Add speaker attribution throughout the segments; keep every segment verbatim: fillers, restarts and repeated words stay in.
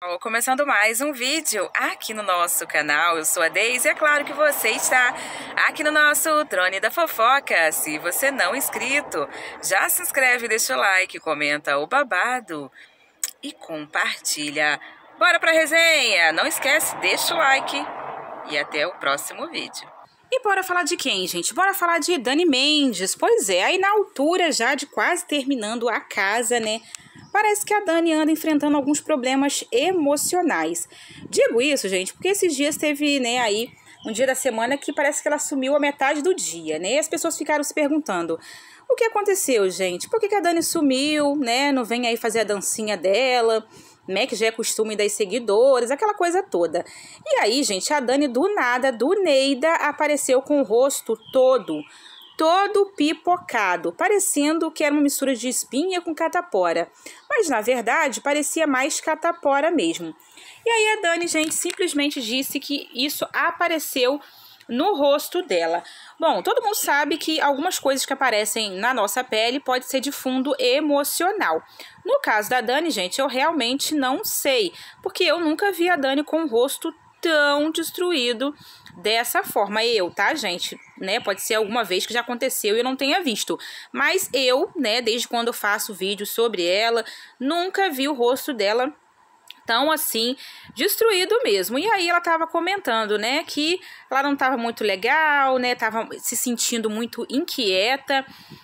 Speaker 1: Ó, começando mais um vídeo aqui no nosso canal. Eu sou a Deise e é claro que você está aqui no nosso Drone da Fofoca. Se você não é inscrito, já se inscreve, deixa o like, comenta o babado e compartilha. Bora pra resenha! Não esquece, deixa o like e até o próximo vídeo.
Speaker 2: E bora falar de quem, gente? Bora falar de Dani Mendes. Pois é, aí na altura já de quase terminando a casa, né? Parece que a Dani anda enfrentando alguns problemas emocionais. Digo isso, gente, porque esses dias teve, né, aí um dia da semana que parece que ela sumiu a metade do dia, né? E as pessoas ficaram se perguntando: o que aconteceu, gente? Por que que a Dani sumiu, né? Não vem aí fazer a dancinha dela, né? Que já é costume das seguidoras, aquela coisa toda. E aí, gente, a Dani do nada, do Neida, apareceu com o rosto todo todo pipocado, parecendo que era uma mistura de espinha com catapora. Mas, na verdade, parecia mais catapora mesmo. E aí a Dani, gente, simplesmente disse que isso apareceu no rosto dela. Bom, todo mundo sabe que algumas coisas que aparecem na nossa pele pode ser de fundo emocional. No caso da Dani, gente, eu realmente não sei, porque eu nunca vi a Dani com o rosto tão destruído dessa forma. Eu, tá, gente, né, pode ser alguma vez que já aconteceu e eu não tenha visto, mas eu, né, desde quando eu faço vídeos sobre ela, nunca vi o rosto dela tão assim, destruído mesmo. E aí ela tava comentando, né, que ela não tava muito legal, né, tava se sentindo muito inquieta.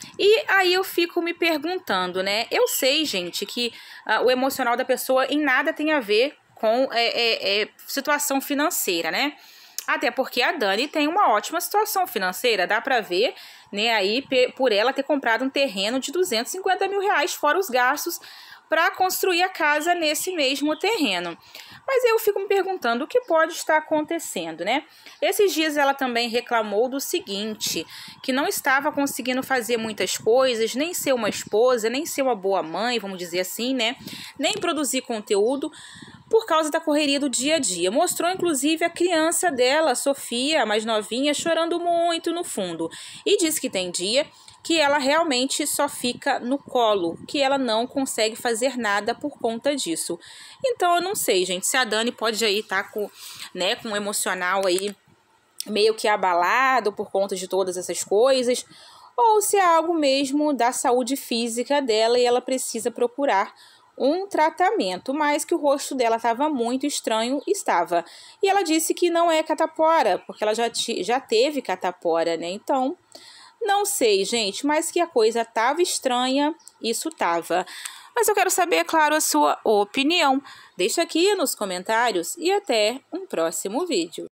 Speaker 2: E aí eu fico me perguntando, né, eu sei, gente, que uh, o emocional da pessoa em nada tem a ver com é, é, é, situação financeira, né? Até porque a Dani tem uma ótima situação financeira, dá pra ver, né, aí por ela ter comprado um terreno de duzentos e cinquenta mil reais, fora os gastos, para construir a casa nesse mesmo terreno. Mas eu fico me perguntando o que pode estar acontecendo, né? Esses dias ela também reclamou do seguinte, que não estava conseguindo fazer muitas coisas, nem ser uma esposa, nem ser uma boa mãe, vamos dizer assim, né? Nem produzir conteúdo, por causa da correria do dia a dia. Mostrou, inclusive, a criança dela, a Sofia, a mais novinha, chorando muito no fundo. E disse que tem dia que ela realmente só fica no colo, que ela não consegue fazer nada por conta disso. Então, eu não sei, gente, se a Dani pode aí estar tá com, né, com um emocional aí meio que abalado por conta de todas essas coisas, ou se é algo mesmo da saúde física dela e ela precisa procurar um tratamento, mas que o rosto dela estava muito estranho, estava. E ela disse que não é catapora, porque ela já, já teve catapora, né? Então, não sei, gente, mas que a coisa estava estranha, isso estava. Mas eu quero saber, é claro, a sua opinião. Deixa aqui nos comentários e até um próximo vídeo.